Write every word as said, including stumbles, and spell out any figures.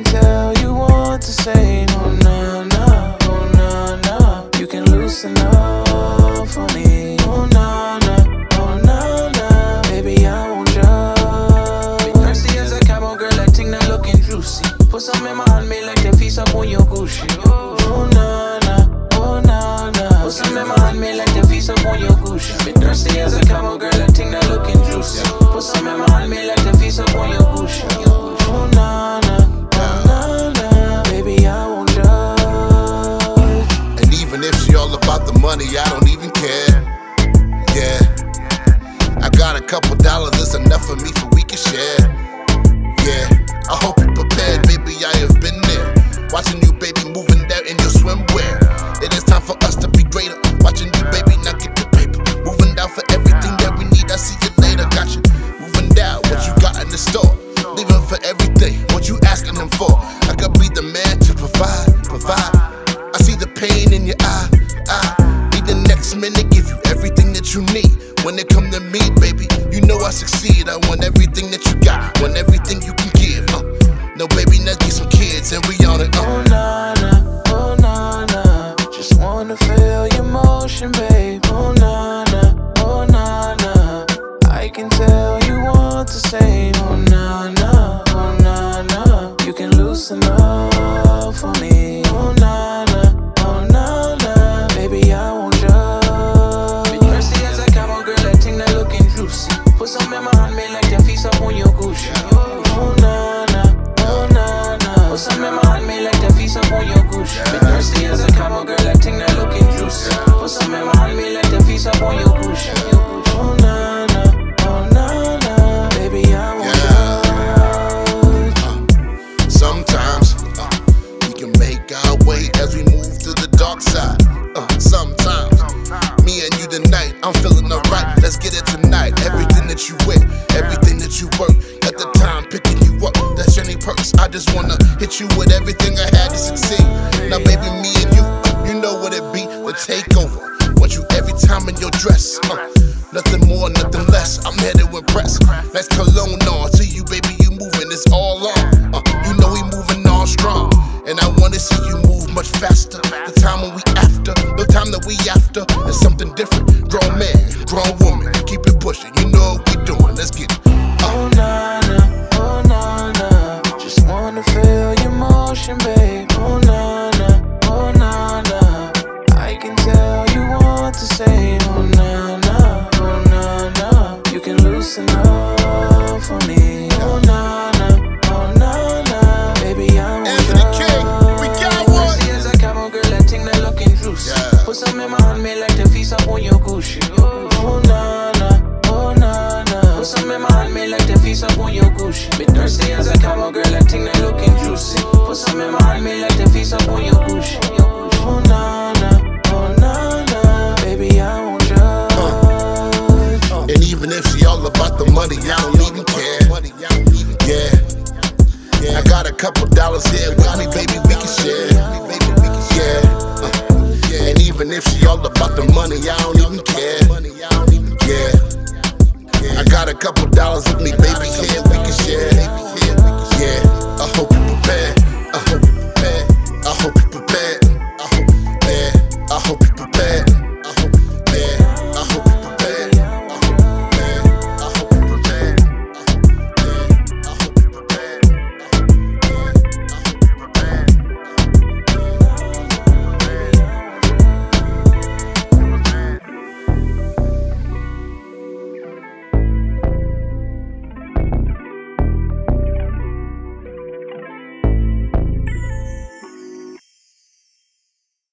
tell you want to say no, no, no, oh, no, no. You can loosen up for me. Oh, no, no, oh, no, no. Baby, I won't judge. Be thirsty as a camo girl, that thing that looking juicy. Put some in my hand, made like the feast up on your Gucci. Oh, no, no, oh, no, no. Put some in my hand, made like the feast up on your Gucci. Be thirsty as a camo girl, that thing that looking juicy. Put some in my hand, made like the feast up on your Gucci. Oh, no, no. Money, I don't even care. Yeah, I got a couple dollars, it's enough for me for we can share. Yeah, I hope you're prepared, baby. I have been there, watching you, baby, moving there in your swimwear. It is time for us to be greater. Watching you, baby, now get the paper. Moving down for everything that we need. I see you later. Got you moving down. What you got in the store? Leaving for everything. What you asking them for? I could be the man to provide, provide. I see the pain in your eye. I the next minute give you everything that you need. When it come to me, baby, you know I succeed. I want everything that you got, want everything you can give. uh. No, baby, let's get some kids and we on it. uh. Oh, nah, nah, oh, nah, nah. Just wanna feel your motion, babe. Oh, nah, nah, oh, nah, nah. I can tell you want to say oh, nah, nah, oh, nah, nah. You can loosen up for me. Oh, nah, nah, oh, nah, nah. Baby, I won't put some in my hand, made like the feast up on your Gucci. Oh, na, na, oh, na, na. Put some in my hand, made like the feast up on your Gucci. Been thirsty as a camo girl, that thing that looking juicy. Put some in my hand, made like the feast up on your Gucci. Oh, na, na, oh, na, na. Baby, I won't judge. uh, Sometimes uh, we can make our way as we move to the dark side. uh, Sometimes me and you tonight, I'm feeling alright. Let's get it tonight. Everything that you wear, everything that you work, at the time picking you up, that's any purse. I just wanna hit you with everything I had to succeed. Now baby, me and you, you know what it be, the takeover. Want you every time in your dress. uh, Nothing more, nothing less. I'm here to impress. Nice cologne on to you, baby.